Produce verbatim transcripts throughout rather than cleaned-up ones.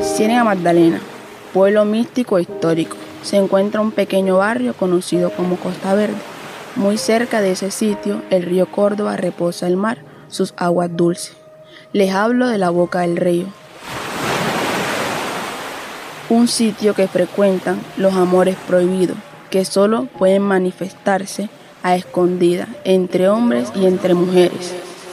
Ciénaga Magdalena, pueblo místico e histórico. Se encuentra un pequeño barrio conocido como Costa Verde. Muy cerca de ese sitio, el río Córdoba reposa el mar, sus aguas dulces. Les hablo de la Boca del Río, un sitio que frecuentan los amores prohibidos, que solo pueden manifestarse a escondidas entre hombres y entre mujeres.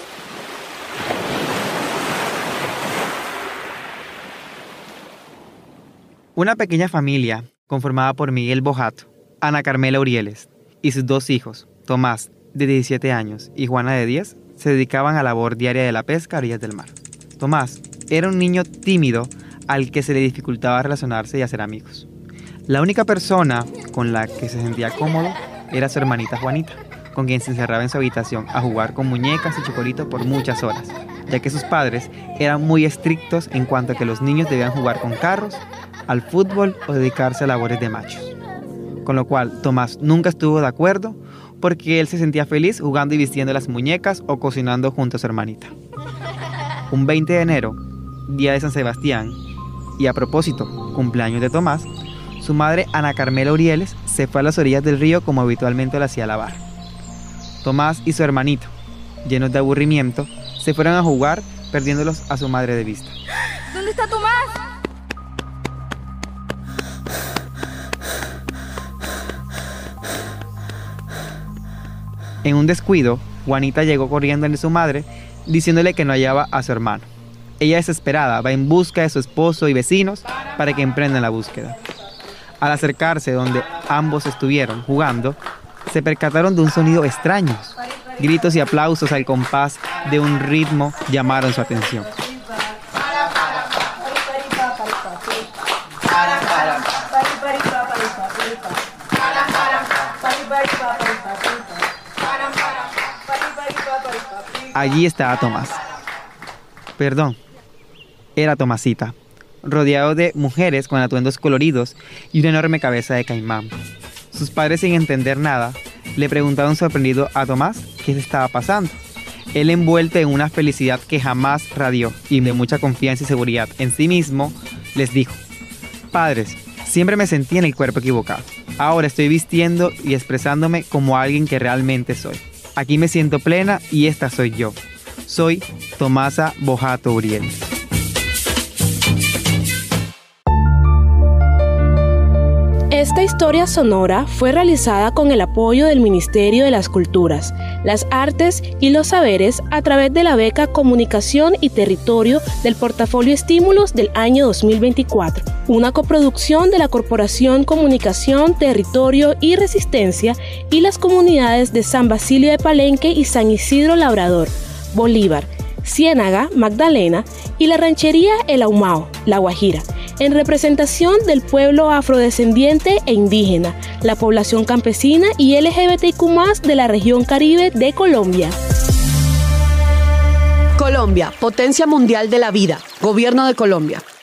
Una pequeña familia conformada por Miguel Bojato, Ana Carmela Urieles y sus dos hijos, Tomás, de diecisiete años, y Juana, de diez, se dedicaban a la labor diaria de la pesca a orillas del mar. Tomás era un niño tímido al que se le dificultaba relacionarse y hacer amigos. La única persona con la que se sentía cómodo era su hermanita Juanita, con quien se encerraba en su habitación a jugar con muñecas y chocolitos por muchas horas, ya que sus padres eran muy estrictos en cuanto a que los niños debían jugar con carros, al fútbol o dedicarse a labores de machos. Con lo cual, Tomás nunca estuvo de acuerdo porque él se sentía feliz jugando y vistiendo las muñecas o cocinando junto a su hermanita. Un veinte de enero, día de San Sebastián, y a propósito, cumpleaños de Tomás, su madre Ana Carmela Urieles se fue a las orillas del río como habitualmente lo hacía lavar. Tomás y su hermanito, llenos de aburrimiento, se fueron a jugar perdiéndolos a su madre de vista. ¿Dónde está Tomás? En un descuido, Juanita llegó corriendo de su madre, diciéndole que no hallaba a su hermano. Ella, desesperada, va en busca de su esposo y vecinos para que emprendan la búsqueda. Al acercarse donde ambos estuvieron jugando, se percataron de un sonido extraño. Gritos y aplausos al compás de un ritmo llamaron su atención. Allí estaba Tomás. Perdón, era Tomasita, rodeado de mujeres con atuendos coloridos y una enorme cabeza de caimán. Sus padres, sin entender nada, le preguntaron sorprendido a Tomás qué le estaba pasando. Él, envuelto en una felicidad que jamás radió y de mucha confianza y seguridad en sí mismo, les dijo: padres, siempre me sentí en el cuerpo equivocado. Ahora estoy vistiendo y expresándome como alguien que realmente soy. Aquí me siento plena y esta soy yo. Soy Tomasa Bojato Urieles. Esta historia sonora fue realizada con el apoyo del Ministerio de las Culturas, las Artes y los Saberes a través de la beca Comunicación y Territorio del Portafolio Estímulos del año dos mil veinticuatro, una coproducción de la Corporación Comunicación, Territorio y Resistencia y las comunidades de San Basilio de Palenque y San Isidro Labrador, Bolívar, Ciénaga Magdalena y la ranchería El Ahumao, La Guajira, en representación del pueblo afrodescendiente e indígena, la población campesina y L G B T Q más, de la región Caribe de Colombia. Colombia, potencia mundial de la vida. Gobierno de Colombia.